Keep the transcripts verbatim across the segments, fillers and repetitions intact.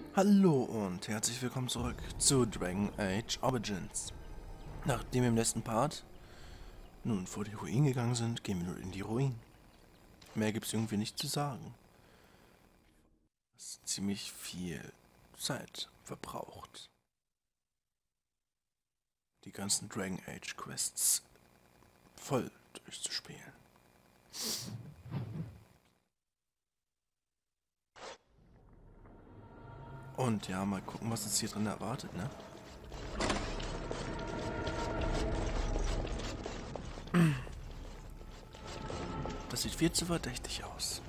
Hallo und herzlich willkommen zurück zu Dragon Age Origins. Nachdem wir im letzten Part nun vor die Ruinen gegangen sind, gehen wir nun in die Ruinen. Mehr gibt es irgendwie nicht zu sagen. Das ist ziemlich viel Zeit verbraucht, die ganzen Dragon Age Quests voll durchzuspielen. Und ja, mal gucken, was uns hier drin erwartet, ne? Das sieht viel zu verdächtig aus.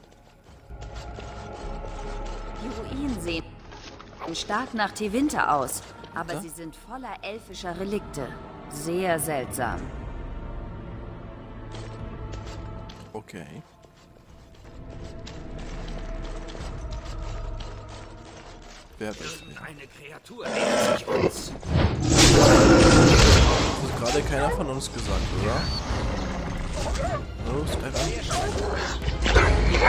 Die Ruinen sehen stark nach Tevinter aus, aber Ja? sie sind voller elfischer Relikte. Sehr seltsam. Okay. Wer weiß. Eine Kreatur nähert sich uns. Das hat gerade keiner von uns gesagt, oder? Los, Evan.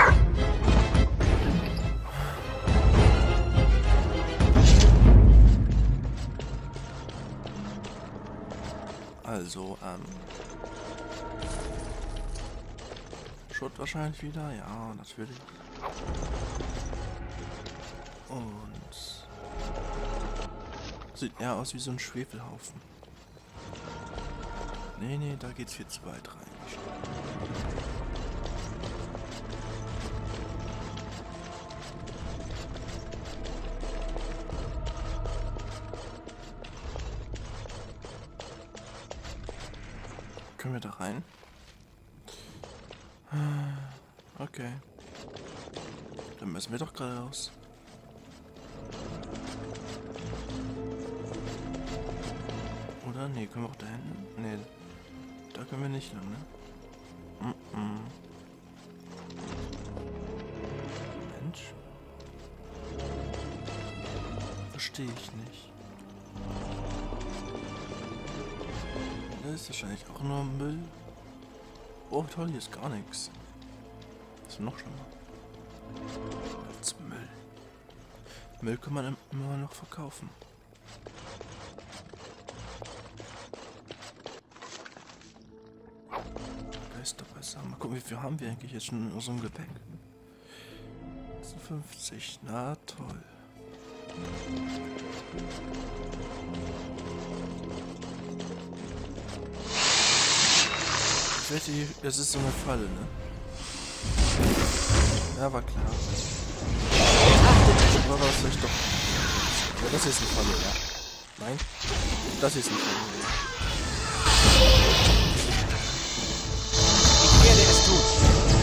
Also, ähm... Schutt wahrscheinlich wieder? Ja, natürlich. Und... Sieht eher aus wie so ein Schwefelhaufen. Nee, nee, da geht's viel zu weit rein. Können wir da rein? Okay. Dann müssen wir doch geradeaus. Oder? Nee, können wir auch da hinten? Nee. Da können wir nicht lang, ne? Mm -mm. Mensch. Verstehe ich nicht. Das ist wahrscheinlich auch nur Müll. Oh toll, hier ist gar nichts. Das ist noch schlimmer. Als Müll. Müll kann man immer noch verkaufen. Ist doch besser. Mal gucken, wie viel haben wir eigentlich jetzt schon in unserem Gepäck? fünfzig, na toll. Ich wette, hier- das ist so eine Falle, ne? Ja, war klar. Aber das vielleicht doch. Ja, das ist eine Falle, ja. Nein? Das ist eine Falle, ja. Ich werde es tun.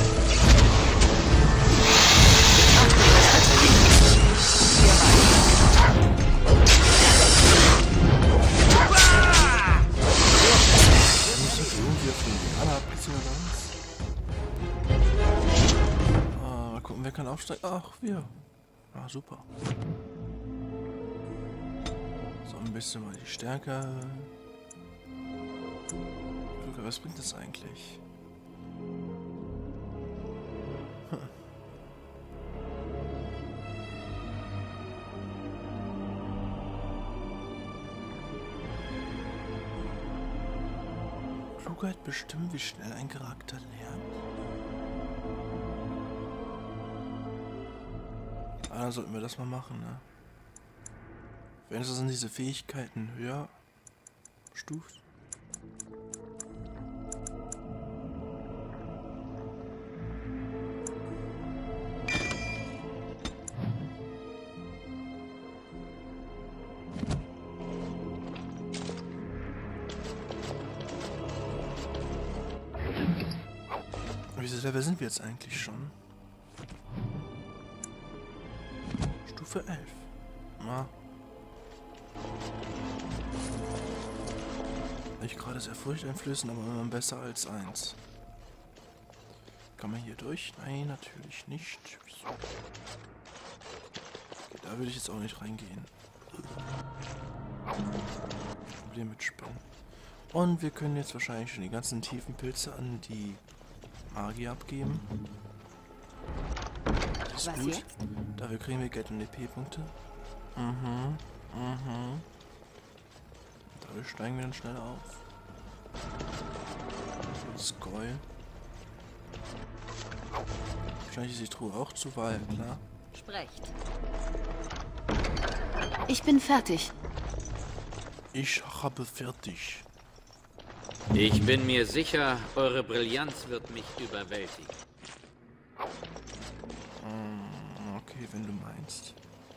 Muss ich irgendwie auf den Alarm abziehen oder was? Ah, mal gucken, wer kann aufsteigen. Ach, wir. Ah, super. So, ein bisschen mal die Stärke. Luca, was bringt das eigentlich? Hm. Klugheit bestimmt, wie schnell ein Charakter lernt. Ah, dann sollten wir das mal machen, ne? Wenn es sind diese Fähigkeiten höher stuft. Wie viele Level sind wir jetzt eigentlich schon? Stufe elf. Na. Nicht gerade sehr furchteinflößend, aber immer besser als eins. Kann man hier durch? Nein, natürlich nicht. Wieso? Okay, da würde ich jetzt auch nicht reingehen. Problem mit Spinnen. Und wir können jetzt wahrscheinlich schon die ganzen tiefen Pilze an die Magie abgeben. Das ist Was gut. jetzt? Dafür kriegen wir Geld und E P-Punkte. Mhm. Mhm. Dafür steigen wir dann schnell auf. Skoll. Wahrscheinlich ist die Truhe auch zu, weil, klar. Sprecht. Ich bin fertig. Ich habe fertig. Ich bin mir sicher, eure Brillanz wird mich überwältigen. Mm, okay, wenn du meinst.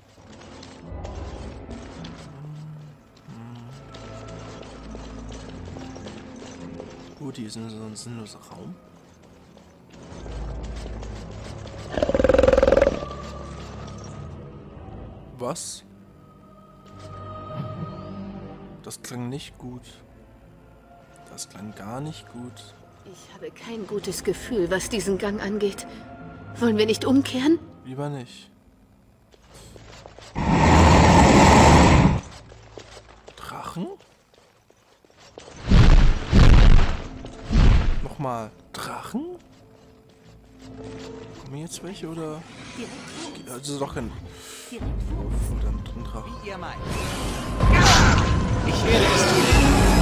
Gut, hier ist so ein sinnloser Raum. Was? Das klang nicht gut. Das klang gar nicht gut. Ich habe kein gutes Gefühl, was diesen Gang angeht. Wollen wir nicht umkehren? Lieber nicht. Drachen? Nochmal. Drachen? Kommen jetzt welche oder? Also doch kein... Verdammt, ein Drachen. Wie ihr meint. Ich werde es tun.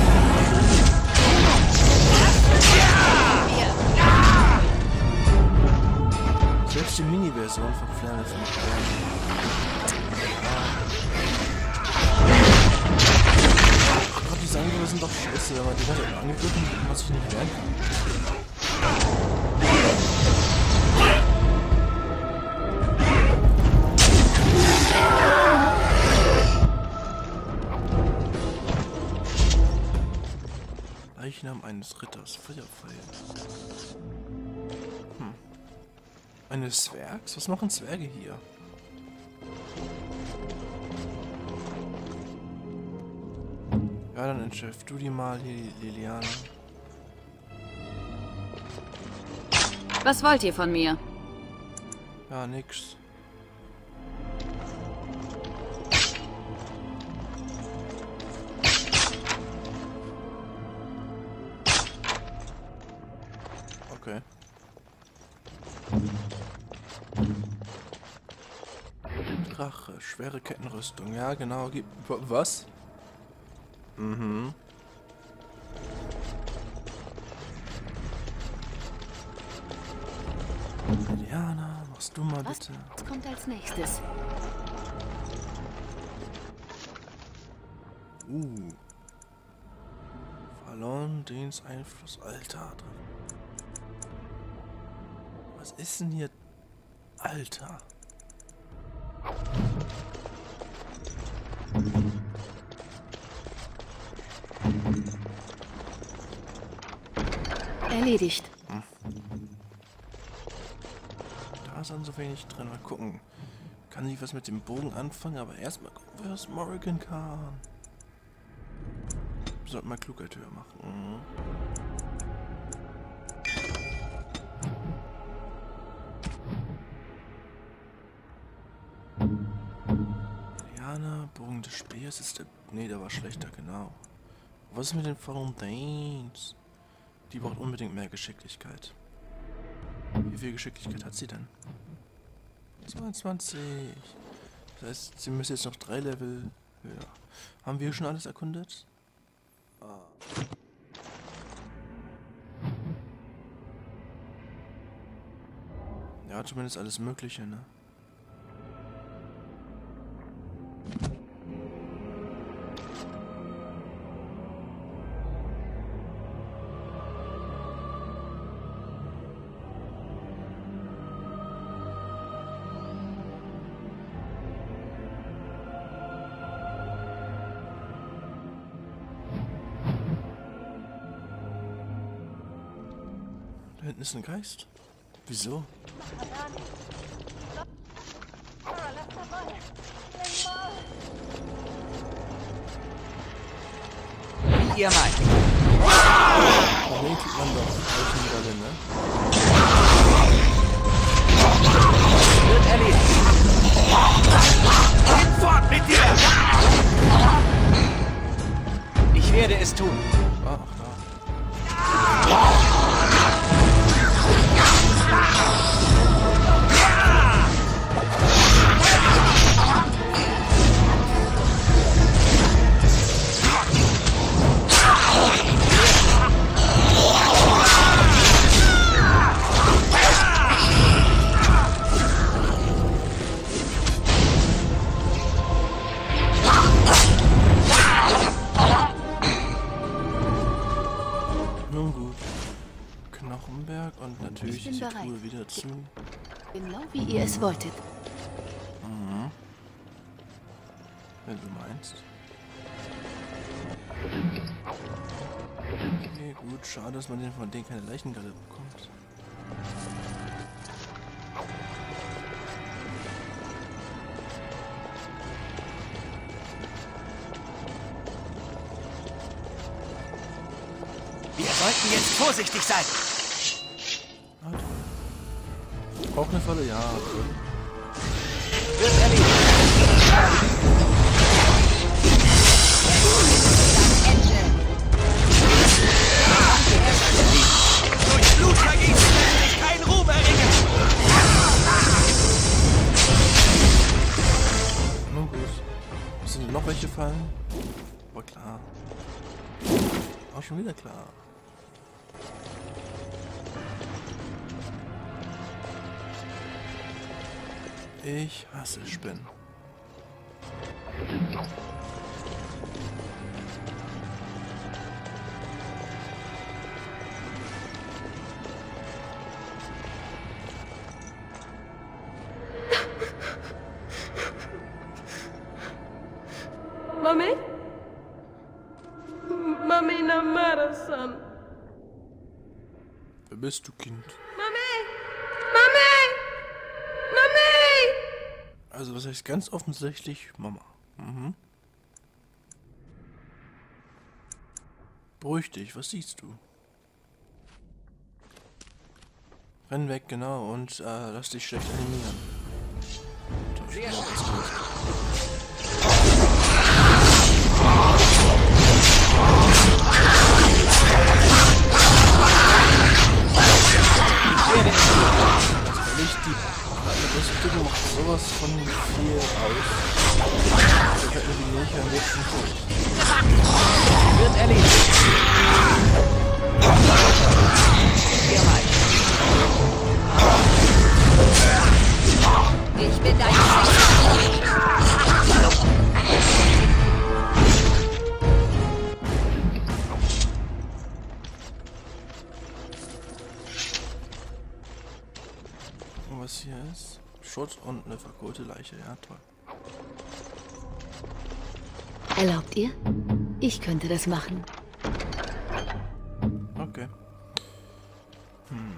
Selbst die Mini-Version von Flamme von Ach Gott, diese Angriffe sind doch scheiße, wenn man die ganze Zeit angegriffen und man sich nicht wehren kann. Leichnam eines Ritters, Feuerpfeil. Hm. Eines Zwergs? Was machen Zwerge hier? Ja, dann entschärf du die mal hier, Liliana. Was wollt ihr von mir? Ja, nix. Okay. Drache, schwere Kettenrüstung. Ja, genau. Gib, was? Mhm. Diana, machst du mal bitte. Was kommt als nächstes? Uh. Verloren Dens Einfluss. Alter. Was ist denn hier? Alter. Erledigt. Hm. Da ist dann so wenig drin. Mal gucken. Kann ich was mit dem Bogen anfangen, aber erstmal gucken, was Morrigan kann. Wir sollten mal Klugheit höher machen. Mhm. Diana, Bogen des Speers ist der... Nee, der war schlechter, genau. Was ist mit den Fountains? Die braucht unbedingt mehr Geschicklichkeit. Wie viel Geschicklichkeit hat sie denn? zweiundzwanzig. Das heißt, sie müsste jetzt noch drei Level höher. Haben wir schon alles erkundet? Ah. Ja, zumindest alles Mögliche, ne? Da hinten ist ein Geist. Wieso? Wie ihr meint. Da hinten kriegt man doch Leichenrolle, ne? Wird erledigt. Fort mit dir! Ich werde es tun. Ah, ach da. Ich bin die bereit. Truhe wieder zu. Genau wie ihr es wolltet. Mhm. Wenn du meinst. Okay, gut. Schade, dass man von denen keine Leichengalle bekommt. Wir sollten jetzt vorsichtig sein. Ah, toll. Auch eine Falle? Ja. Cool. Wird erledigt. Durch Blutvergießen lässt sich kein Ruhm erringen. Nun gut. Sind denn noch welche Fallen? War klar. Auch schon wieder klar. Ich hasse Spinnen. Mami? Mami Namara-san. Wer bist du, Kind? Mami! Mami! Mami! Also das heißt ganz offensichtlich Mama. Mhm. Beruhig dich, was siehst du? Renn weg, genau, und äh, lass dich schlecht animieren. Sehr schön. Ehrlich, die Rüstung macht sowas von viel aus. Da fällt mir die Milch am nächsten tot. Wird erledigt. Ich bin dein Sicher. Und was hier ist? Schutz und eine verkohlte Leiche. Ja, toll. Erlaubt ihr? Ich könnte das machen. Okay. Hm.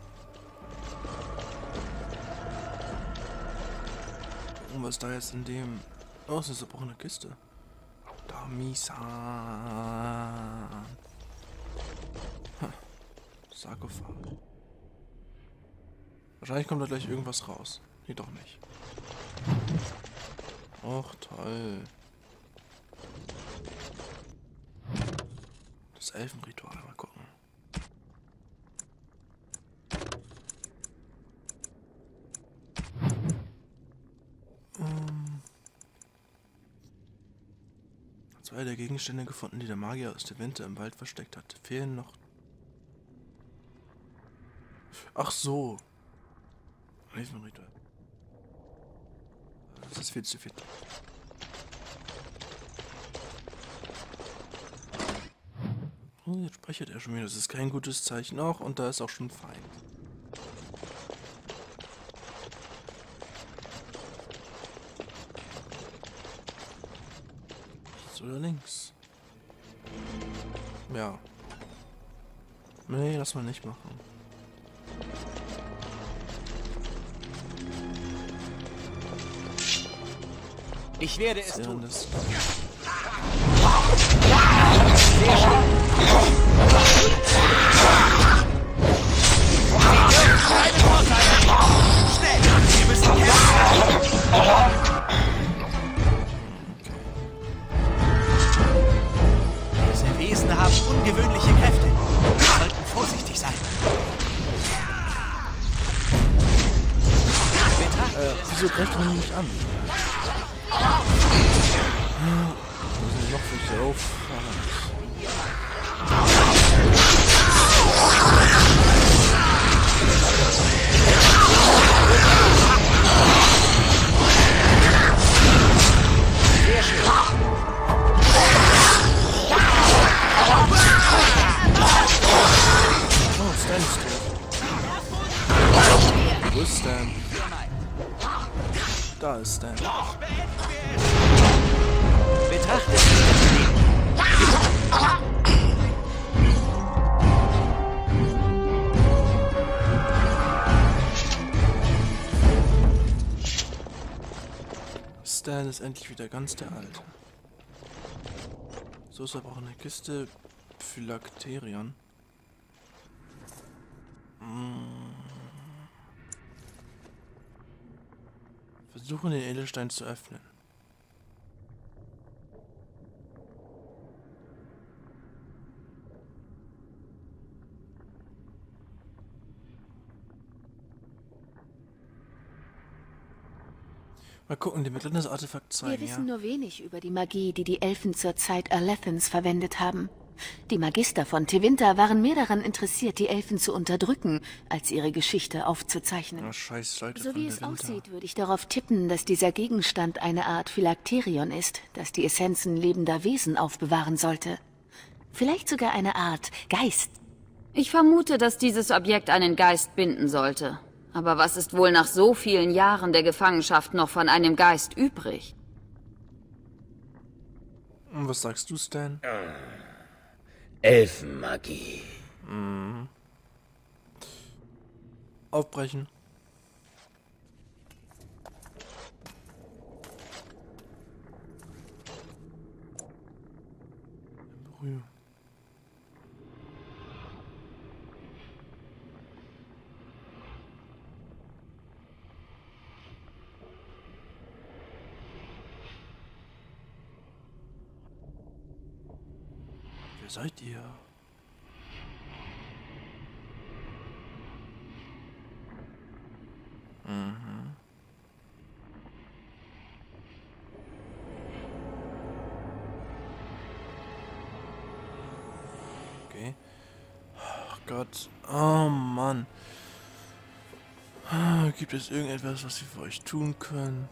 Und was da jetzt in dem... Oh, es ist eine zerbrochene Kiste. Dami-san. Hm. Sarkophag. Wahrscheinlich kommt da gleich irgendwas raus. Nee, doch nicht. Och, toll. Das Elfenritual, mal gucken. Um. Zwei der Gegenstände gefunden, die der Magier aus der Winter im Wald versteckt hat. Fehlen noch... Ach so. Elfenritual. Das ist viel zu viel. Oh, jetzt speichert er schon wieder. Das ist kein gutes Zeichen. Auch und da ist auch schon ein Feind. Rechts oder links? Ja. Nee, lass mal nicht machen. Ich werde es Ja, tun. das Sehr schön. Keine Vorteile. Schnell, wir müssen kämpfen. Diese Wesen haben ungewöhnliche Kräfte. Wir sollten vorsichtig sein. Äh, wieso greift man mich an? Wo sind noch welche auf? Sehr schön. Oh, Stan's tot. Da ist Stan. Betrachtet es. Stan ist endlich wieder ganz der Alte. So ist aber auch eine Kiste Phylakterion. Hm. Versuchen den Edelstein zu öffnen. Mal gucken, die wird das Artefakt zeigen. Wir wissen ja? nur wenig über die Magie, die die Elfen zur Zeit Alethans verwendet haben. Die Magister von Tevinter waren mehr daran interessiert, die Elfen zu unterdrücken, als ihre Geschichte aufzuzeichnen. Oh, scheiß Leute So von wie es Tevinter. aussieht, würde ich darauf tippen, dass dieser Gegenstand eine Art Phylakterion ist, das die Essenzen lebender Wesen aufbewahren sollte. Vielleicht sogar eine Art Geist. Ich vermute, dass dieses Objekt einen Geist binden sollte. Aber was ist wohl nach so vielen Jahren der Gefangenschaft noch von einem Geist übrig? Und was sagst du, Stan? Elfenmagie. Mhm. Aufbrechen. Berührung. Wer seid ihr? Mhm. Okay. Oh Gott. Oh Mann. Gibt es irgendetwas, was wir für euch tun können?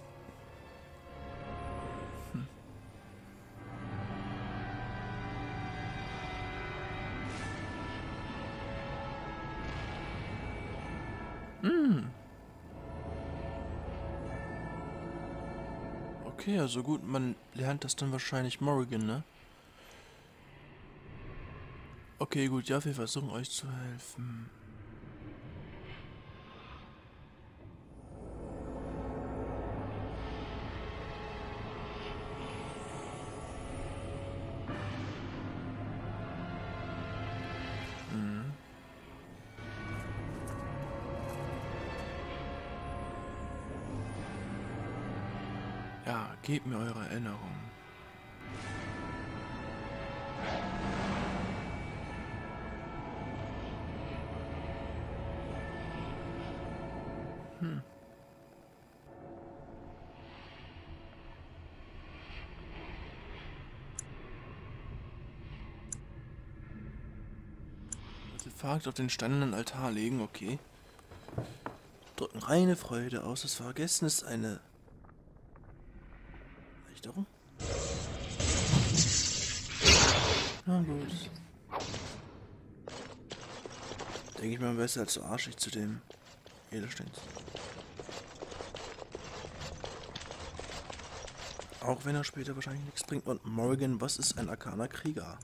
Hm. Hm. Okay, also gut, man lernt das dann wahrscheinlich Morrigan, ne? Okay, gut, ja, wir versuchen euch zu helfen. Ja, gebt mir eure Erinnerungen. Hm. Artefakt auf den steinernen Altar legen, okay. Drücken reine Freude aus. Das Vergessen ist eine Richtung. Na gut. Denke ich mal besser als so arschig zu dem Edelstein. Auch wenn er später wahrscheinlich nichts bringt. Und Morrigan, was ist ein arkaner Krieger?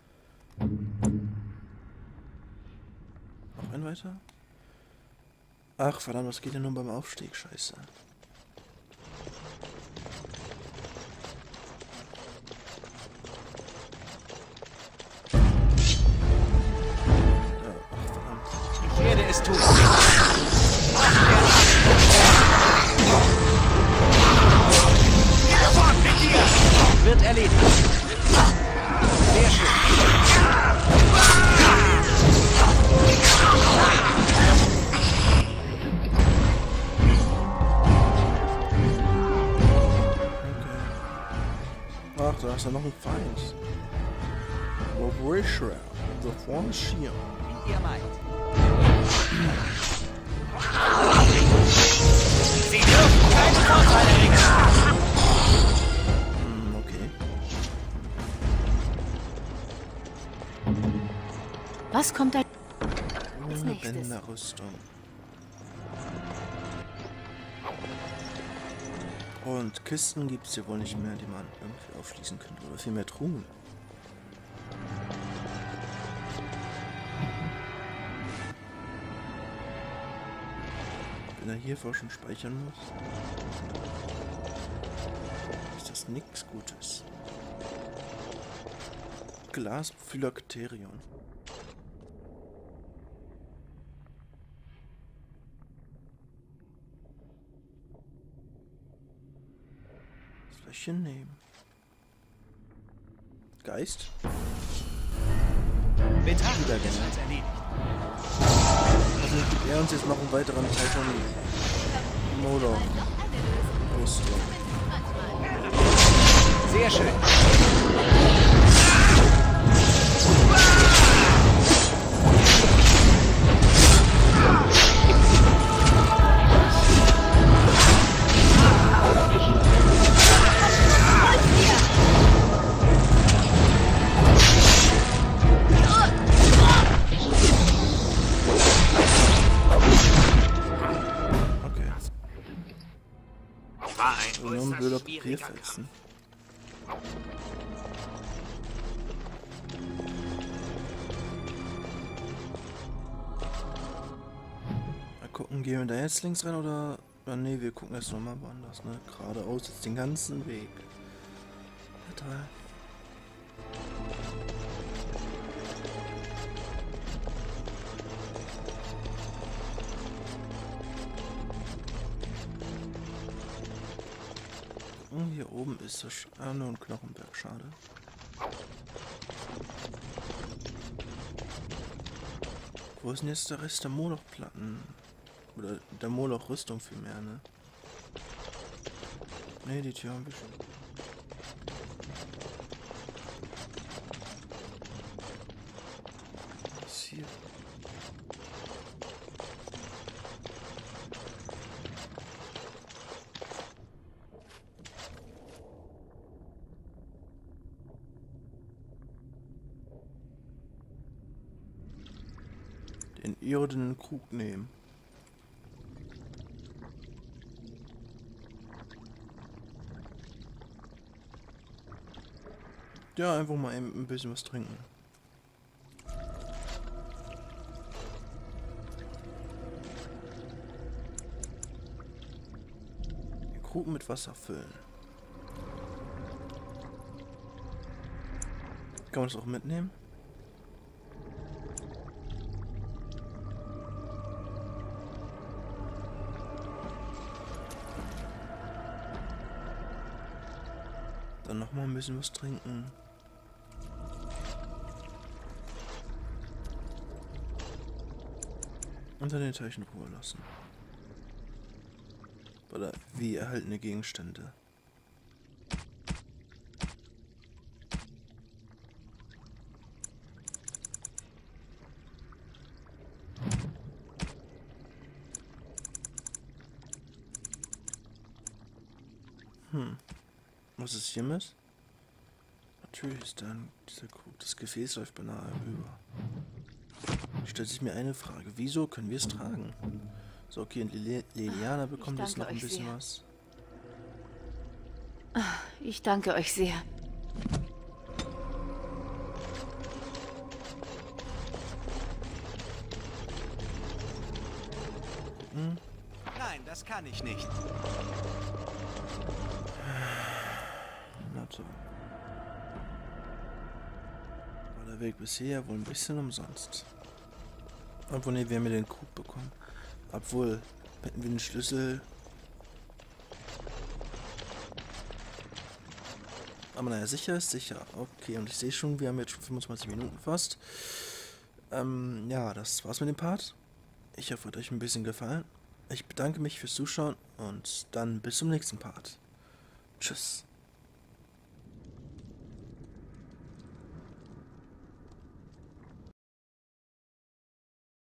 Noch ein weiter? Ach verdammt, was geht denn nun beim Aufstieg? Scheiße. Ja, ach verdammt. Ich werde es tun. Wird erledigt. Sehr schön. Ach, da ist ja noch ein Feind. Wobrisha, the Form Shield. Wie ihr meint. Sie dürfen keine Vorteile ringen. Hm, okay. Was kommt da? Ohne nächstes? Bänderrüstung. Und Kisten gibt es hier wohl nicht mehr, die man irgendwie aufschließen könnte. Oder vielmehr Truhen. Wenn er hiervor schon speichern muss, ist das nichts Gutes. Glasphyllokterion. Fläschchen nehmen. Geist? Betrachten wir es als erledigt. Also gibt er uns jetzt noch einen weiteren Teil von Moloch. Rüstung. Sehr schön. Nur ein blöder Papierfetzen. Mal gucken, gehen wir da jetzt links rein oder... oder nee, wir gucken erst nochmal woanders, ne? Geradeaus jetzt den ganzen Weg. Ja, toll. Hier oben ist das ah, nur ein Knochenberg, schade. Wo ist denn jetzt der Rest der Moloch-Platten? Oder der Moloch-Rüstung vielmehr, ne? Ne, die Tür haben wir schon. Was ist hier? Den irdenen Krug nehmen. Ja, einfach mal ein bisschen was trinken. Den Krug mit Wasser füllen. Kann man das auch mitnehmen? Dann noch mal ein bisschen was trinken. Und dann den Teich in Ruhe lassen. Oder wie erhaltene Gegenstände. Hm. Was ist hiermit? Natürlich ist dann dieser Krug. Das Gefäß läuft beinahe über. Stellt sich mir eine Frage. Wieso können wir es tragen? So, okay, und Lili Liliana bekommt jetzt noch ein bisschen sehr. was. Ich danke euch sehr. Hm? Nein, das kann ich nicht. Na toll. War der Weg bisher wohl ein bisschen umsonst. Obwohl, ne, wir haben ja den Krug bekommen. Obwohl, hätten wir den Schlüssel. Aber naja, sicher ist sicher. Okay, und ich sehe schon, wir haben jetzt schon fünfundzwanzig Minuten fast. Ähm, ja, das war's mit dem Part. Ich hoffe, es hat euch ein bisschen gefallen. Ich bedanke mich fürs Zuschauen und dann bis zum nächsten Part. Tschüss.